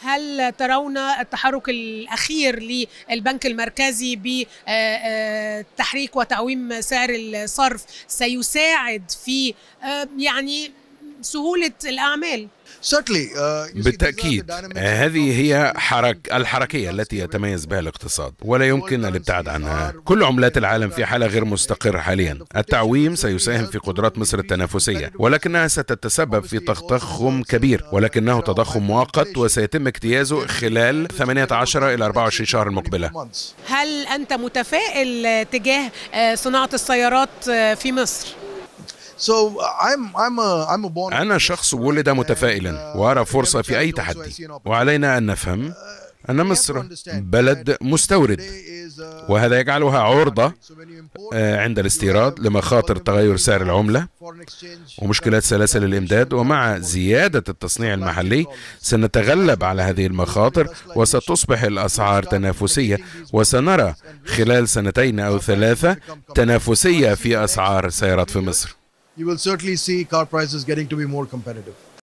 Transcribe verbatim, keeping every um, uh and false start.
هل ترون التحرك الأخير للبنك المركزي بتحريك وتعويم سعر الصرف سيساعد في يعني سهولة الأعمال؟ بالتأكيد هذه هي حرك الحركية التي يتميز بها الاقتصاد ولا يمكن الابتعاد عنها. كل عملات العالم في حالة غير مستقرة حاليا. التعويم سيساهم في قدرات مصر التنافسية، ولكنها ستتسبب في تضخم كبير، ولكنه تضخم مؤقت وسيتم اجتيازه خلال ثمانية عشر إلى أربعة وعشرين شهر المقبلة. هل أنت متفائل تجاه صناعة السيارات في مصر؟ أنا شخص ولد متفائلا وأرى فرصة في أي تحدي، وعلينا أن نفهم أن مصر بلد مستورد، وهذا يجعلها عرضة عند الاستيراد لمخاطر تغير سعر العملة ومشكلات سلاسل الإمداد. ومع زيادة التصنيع المحلي سنتغلب على هذه المخاطر وستصبح الأسعار تنافسية، وسنرى خلال سنتين أو ثلاثة تنافسية في أسعار السيارات في مصر. You will certainly see car prices getting to be more competitive.